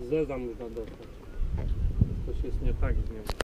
Zeza można dostać. Coś jest nie tak z nią.